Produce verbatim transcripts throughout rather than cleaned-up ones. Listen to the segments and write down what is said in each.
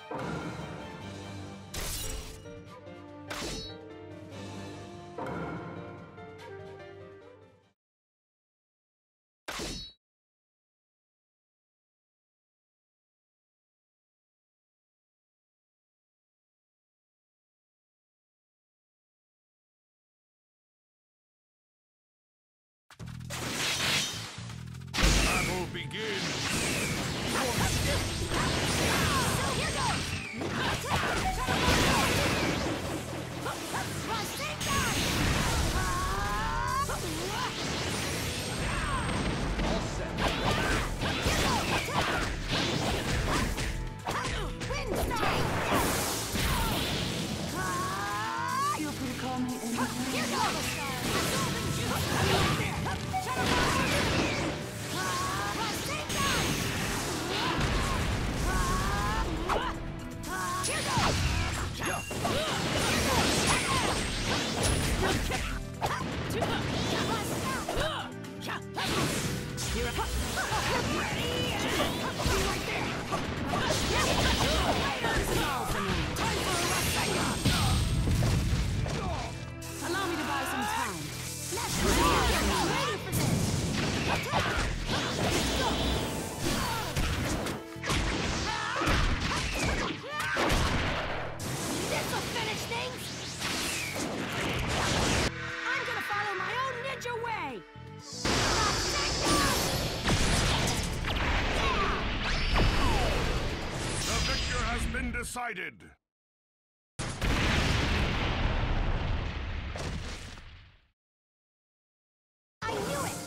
Battle begins! Here goes! All set. Wind style! Feel free to call me anytime. Here goes! Absorbing juice! Right there! Shut up! Here goes! Allow me to buy some time. Let's go! Ready for this! This'll finish things! I'm gonna follow my own ninja way! The victor has been decided! I knew it!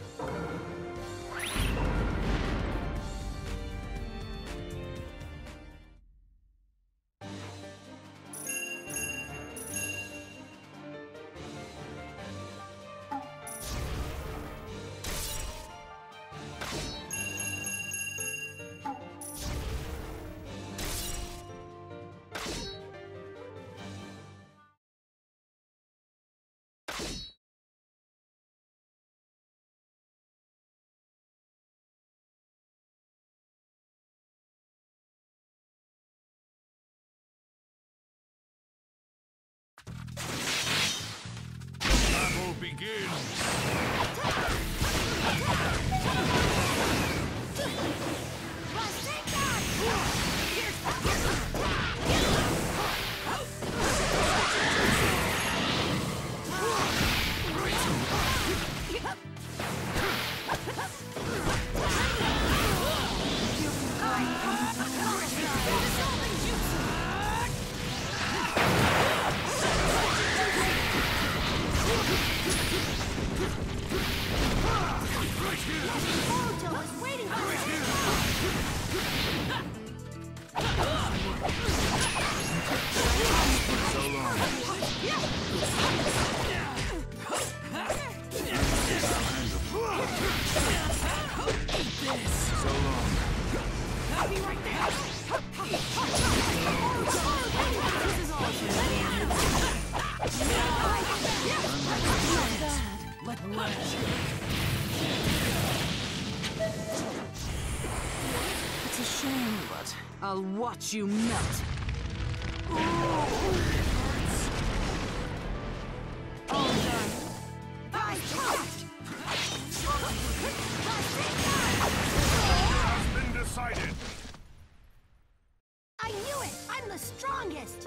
Battle begins! Boruto was waiting for us! So long. So long. I'll be right there! This is all for but it's a shame, but I'll watch you melt. All done. By touch! Has been decided! I knew it! I'm the strongest!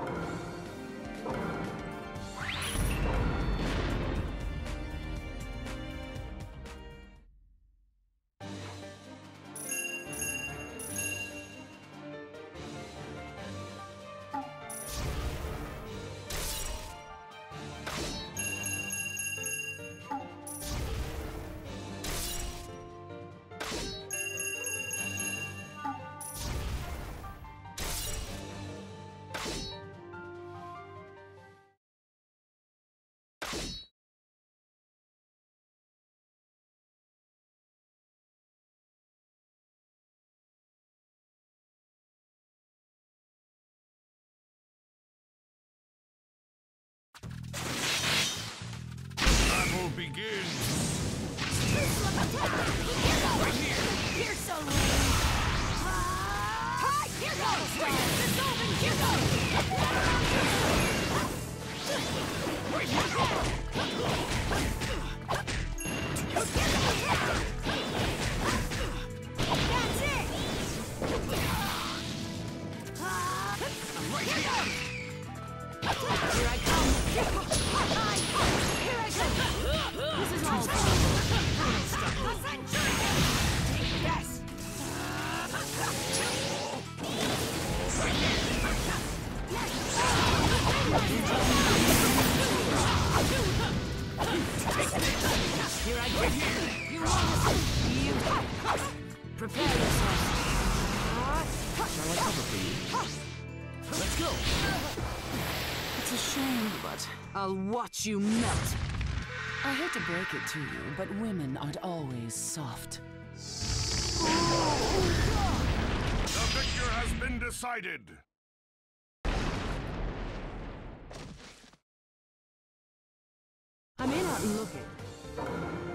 Battle begins! Right here! You're so lame! Ah, here double style! Dissolving jutsu! That's it! I'm right here! Here I come! Here I come! This is all gone! Yes! Here I go! You want to see you? Prepare yourself! Shall I cover for you? Let's go! It's a shame, but I'll watch you melt. I hate to break it to you, but women aren't always soft. The victor has been decided. I may not look it,